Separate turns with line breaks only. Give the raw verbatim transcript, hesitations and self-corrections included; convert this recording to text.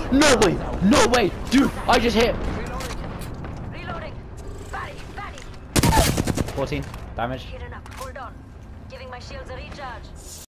No way! No way! Dude, I just hit!
Reloading. Fatty, fatty.
fourteen damage.
Hit enough. Hold on. Giving my shields a recharge.